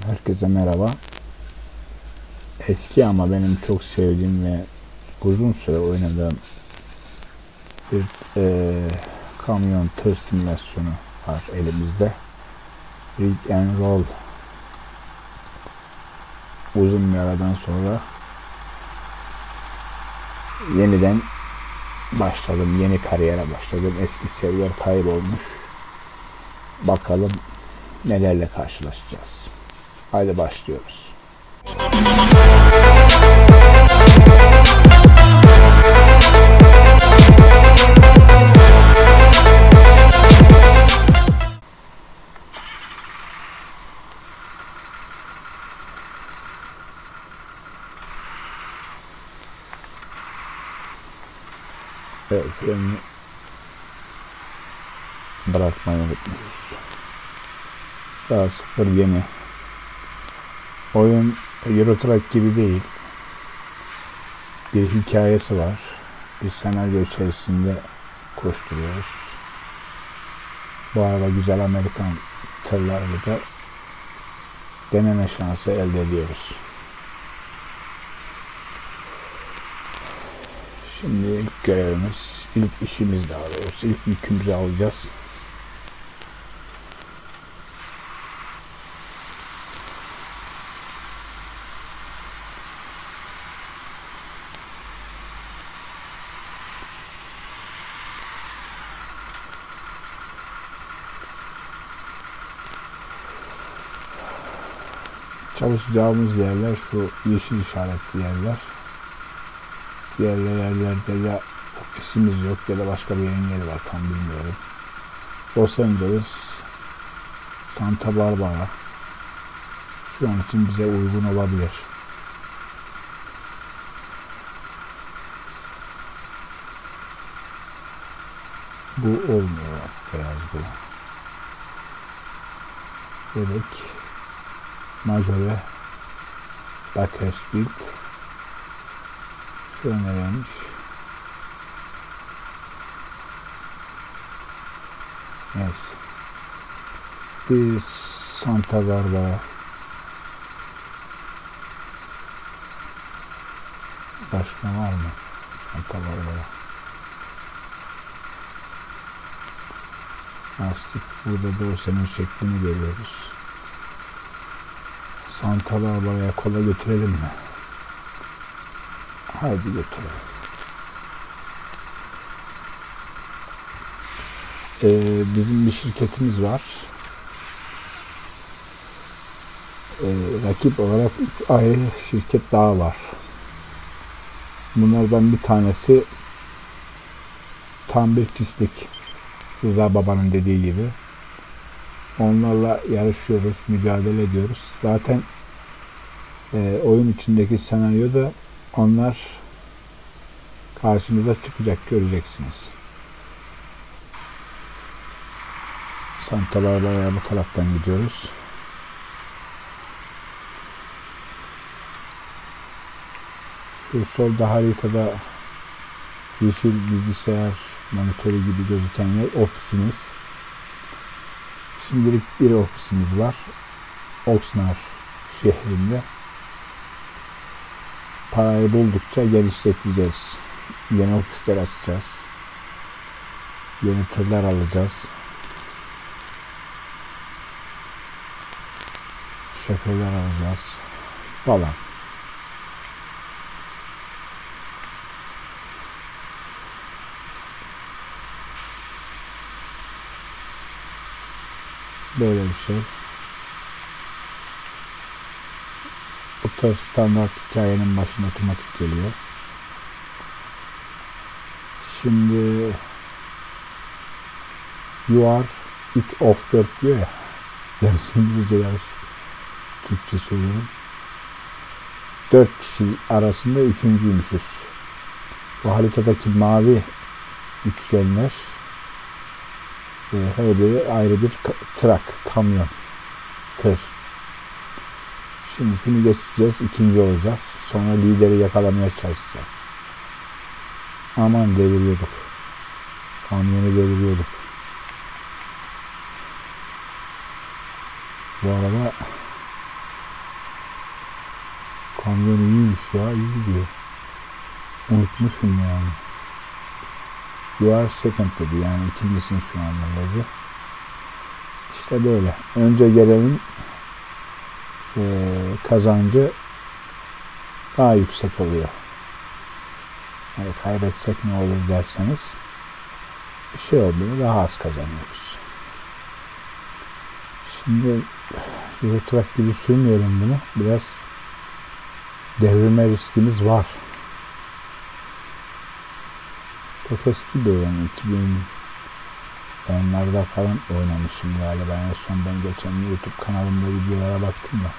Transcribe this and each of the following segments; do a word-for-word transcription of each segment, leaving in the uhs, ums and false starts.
Herkese merhaba. Eski ama benim çok sevdiğim ve uzun süre oynadığım bir e, kamyon tır simülasyonu var elimizde. Rig and Roll. Uzun bir aradan sonra yeniden başladım. Yeni kariyere başladım. Eski seriler kaybolmuş. Bakalım nelerle karşılaşacağız. Haydi başlıyoruz. Evet, freni bırakmayı unutmuşuz. Daha sıfır yeni. Oyun Euro Truck gibi değil. Bir hikayesi var. Bir senaryo içerisinde koşturuyoruz. Bu arada güzel Amerikan tırlarla da deneme şansı elde ediyoruz. Şimdi ilk görevimiz, ilk işimiz daha doğrusu, ilk yükümüzü alacağız. Çalışacağımız yerler şu yeşil işaretli yerler. Diğer yerlerde ya ofisimiz yok ya da başka bir yerin yeri var, tam bilmiyorum. Los Angeles, Santa Barbara şu an için bize uygun olabilir. Bu olmuyor, beyaz bu. Bebek, Majore, Bakersfield. Şu öneriymiş. Neyse. Bir Santa Barbara. Başka var mı? Santa Barbara. Lastik. Burada dorsenin şeklini görüyoruz. Santa Barbara'ya kola götürelim mi? Haydi götürelim. Ee, bizim bir şirketimiz var. Ee, rakip olarak üç ayrı şirket daha var. Bunlardan bir tanesi tam bir pislik. Rıza Baba'nın dediği gibi. Onlarla yarışıyoruz, mücadele ediyoruz. Zaten e, oyun içindeki senaryoda onlar karşımıza çıkacak, göreceksiniz. Santa Barbara'ya bu taraftan gidiyoruz. Şu solda haritada yeşil bilgisayar monitörü gibi gözüken yer ofisimiz. Şimdilik bir ofisimiz var. Oxnard şehrinde. Parayı buldukça genişleteceğiz. Yeni ofisler açacağız. Yeni tırlar alacağız. Şoförler alacağız. Falan. Böyle bir şey. Bu tarz standart hikayenin başına otomatik geliyor. Şimdi you are üç of dört diyor ya. Yarısı İngilizce, yarısı Türkçe söylüyorum. dört kişi arasında üçüncüymüşüz. Bu haritadaki mavi üçgenler her biri ayrı bir trak, kamyon, tır. Şimdi şunu geçeceğiz, ikinci olacağız. Sonra lideri yakalamaya çalışacağız. Aman, deviriyorduk. Kamyonu deviriyorduk. Bu arada kamyon iyiymiş ya, iyi gidiyor. Unutmuşum yani. You are second dedi, yani ikincisin şu anda dedi. İşte böyle. Önce gelenin e, kazancı daha yüksek oluyor. Yani kaybetsek ne olur derseniz, bir şey olmuyor, daha az kazanıyoruz. Şimdi Eurotrack gibi sürmeyelim bunu. Biraz devirme riskimiz var. Çok eski bir oyun. iki bin onlarda falan oynamışım galiba. En son ben geçen YouTube kanalımda videolara baktım da.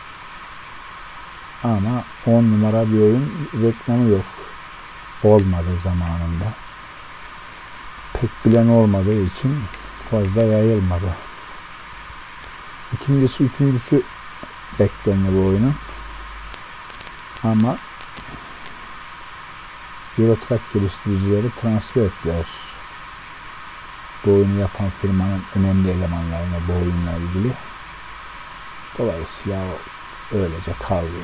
Ama on numara bir oyun, reklamı yok. Olmadı zamanında. Pek bilen olmadığı için fazla yayılmadı. İkincisi, üçüncüsü beklenir bu oyunun. Ama Eurotrack geliştiricileri transfer ettiler bu oyunu yapan firmanın önemli elemanlarına bu oyunla ilgili. Dolayısıyla öylece kalıyor.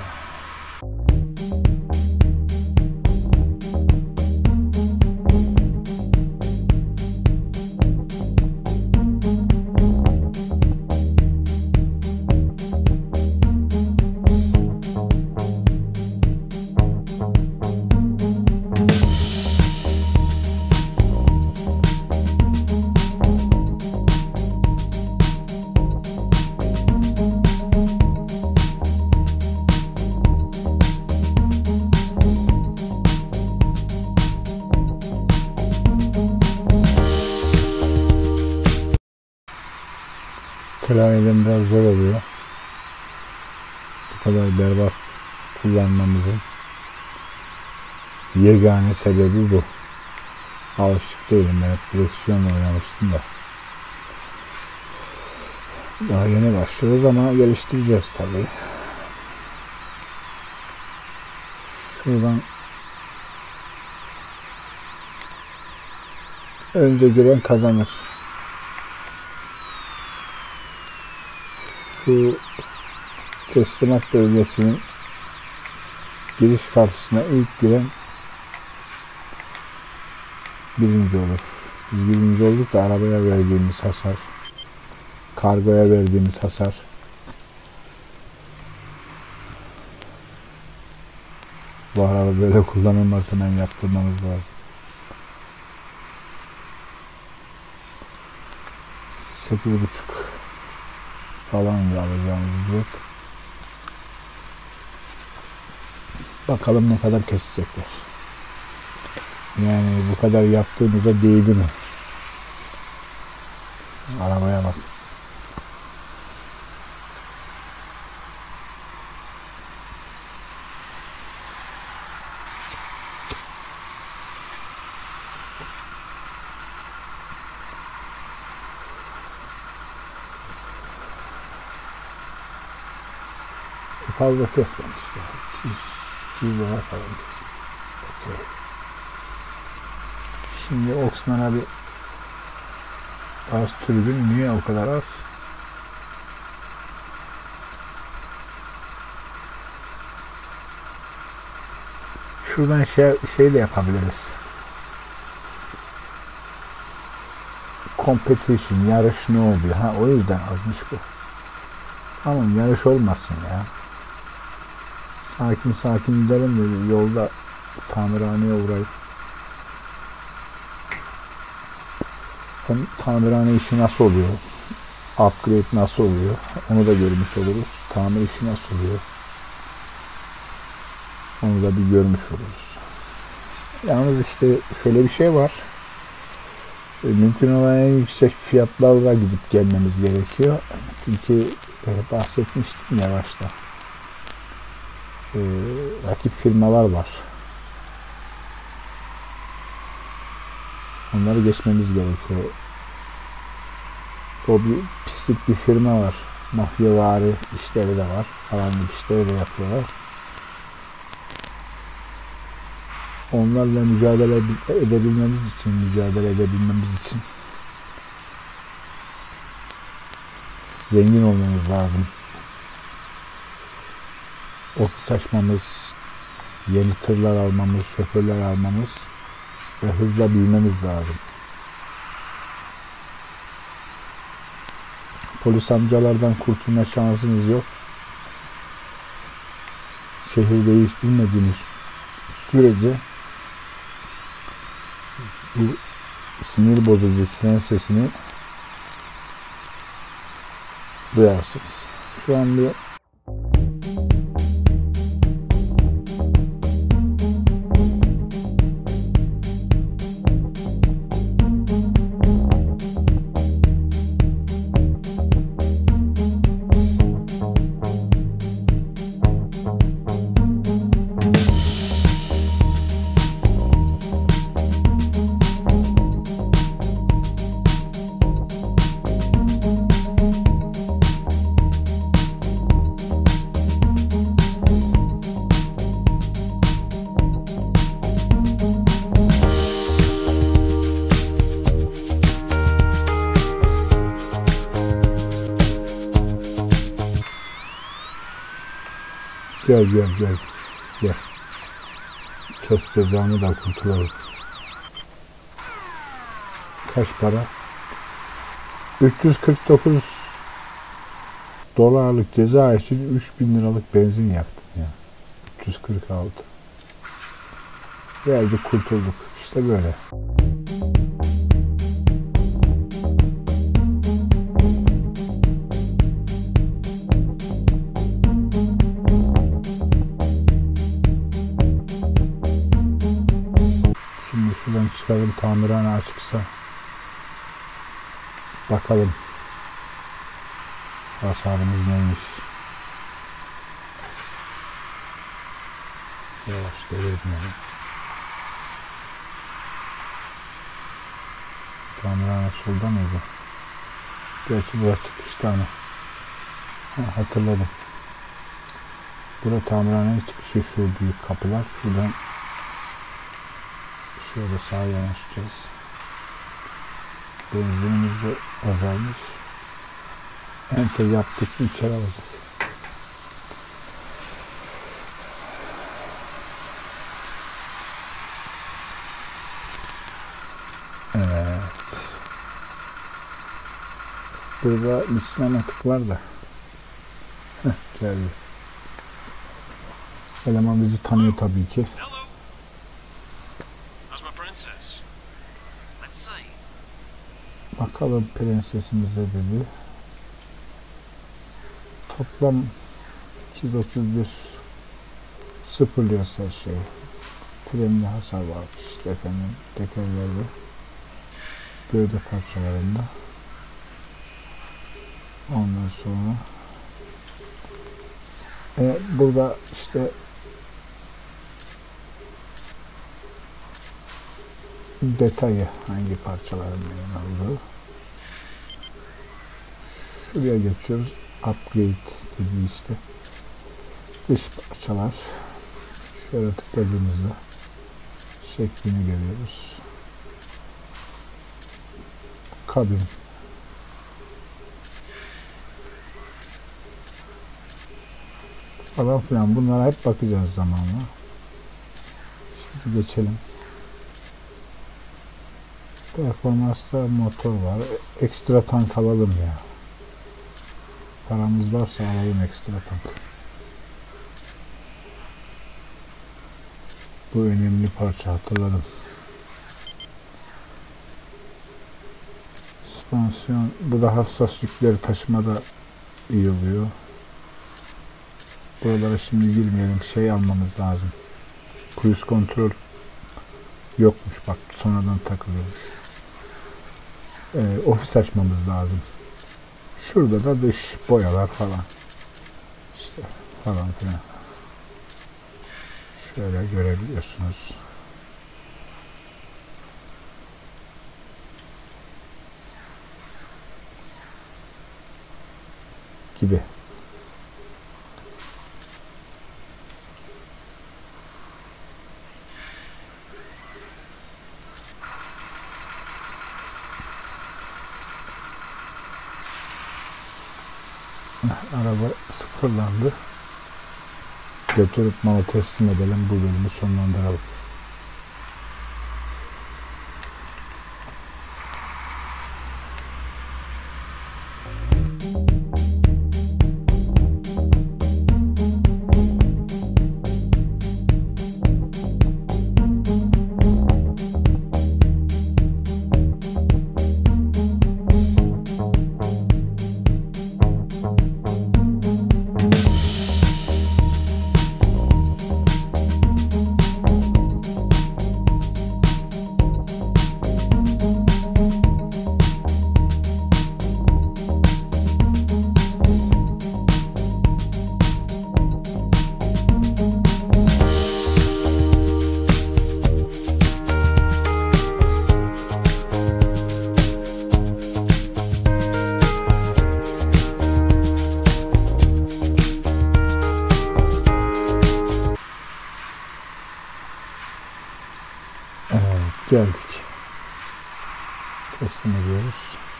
Klavyeden biraz zor oluyor. Bu kadar berbat kullanmamızın yegane sebebi bu. Alışık değilim. Ben hep direksiyonla oynamıştım da. Daha yeni başlıyoruz ama geliştireceğiz tabii. Şuradan önce giren kazanır. Şu teslimat bölgesinin giriş kapısına ilk giren birinci olur. Biz birinci olduk da arabaya verdiğimiz hasar, kargoya verdiğimiz hasar bu araba böyle kullanılmaz, hemen yaptırmamız lazım. sekiz buçuk falan alacağımız ücret. Bakalım ne kadar kesecekler. Yani bu kadar yaptığımıza değdi mi? Şu arabaya bak. Fazla kesmemiş ya. iki yüz dolar falan kesmiş. Okay. Şimdi Oxnard'a bir az tribün. Niye o kadar az? Şuradan şey, şey de yapabiliriz. Competition, yarış ne oluyor? Ha, o yüzden azmış bu. Tamam, yarış olmasın ya. Sakin sakin gidelim dedi. Yolda tamirhaneye uğrayıp hem tamirhane işi nasıl oluyor, upgrade nasıl oluyor, onu da görmüş oluruz. Tamir işi nasıl oluyor, onu da bir görmüş oluruz. Yalnız işte şöyle bir şey var. E, mümkün olan en yüksek fiyatlarla gidip gelmemiz gerekiyor. Çünkü e, bahsetmiştim ya başta. E, rakip firmalar var. Onları geçmemiz gerekiyor. O bir pislik bir firma var. Mafyavari işleri de var. Karanlık işleri de yapıyorlar. Onlarla mücadele edebilmemiz için, mücadele edebilmemiz için zengin olmamız lazım. ofis açmamız, yeni tırlar almamız, şoförler almamız ve hızla büyümemiz lazım. Polis amcalardan kurtulma şansınız yok. Şehir değiştirmediğiniz sürece bu sinir bozucu siren sesini duyarsınız. Şu an bir Gel gel gel gel. Kes cezanı da kurtulalım. Kaç para? üç yüz kırk dokuz dolarlık ceza için üç bin liralık benzin yaktım ya. üç yüz kırk altı. Geldik, kurtulduk. İşte böyle. Şimdi şuradan çıkalım, tamirhane açıksa bakalım hasarımız neymiş. Yavaş devirmeyelim. Tamirhane solda mıydı? Gerçi burası çıkıştı ama. Ha, hatırladım. Burada tamirhane çıkışı, şu büyük kapılar. Şuradan şöyle sağa yanaşacağız. Benzinimiz de azalmış. Enter yaptık mı içeri alacak. Evet. Burada bir sinematik var da. Heh, geldi. Eleman bizi tanıyor tabii ki. Bakalım prensesimize dedi. Toplam iki yüz otuz bir sıfırlıyorsa şey. Frenli hasar varmış efendim. Tekerlerde. Gövde parçalarında. Ondan sonra e, burada işte detayı, hangi parçaların neyin olduğu. Şuraya geçiyoruz. Upgrade dediği işte. Dış parçalar. Şöyle tıkladığımızda şeklini görüyoruz. Kabin. Falan filan. Bunlara hep bakacağız zamanla. Şimdi geçelim. Performansta motor var. Ekstra tank alalım ya. Paramız varsa alalım ekstra tank. Bu önemli parça, hatırladım. Süspansiyon. Bu da hassas yükleri taşımada iyi oluyor. Buralara şimdi girmeyelim. Şey almamız lazım. Cruise kontrol yokmuş. Bak sonradan takılıyormuş. Ee, ofis açmamız lazım. Şurada da dış boyalar falan. İşte falan filan. Şöyle görebiliyorsunuz. Gibi. Araba sıfırlandı. götürüp mala teslim edelim. Bu bölümü sonlandıralım. Evet, geldik. Teslim ediyoruz.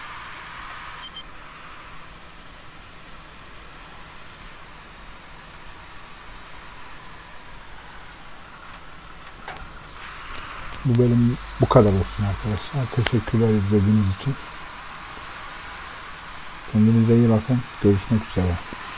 Bu bölüm bu kadar olsun arkadaşlar. Teşekkürler izlediğiniz için. Kendinize iyi bakın. Görüşmek üzere.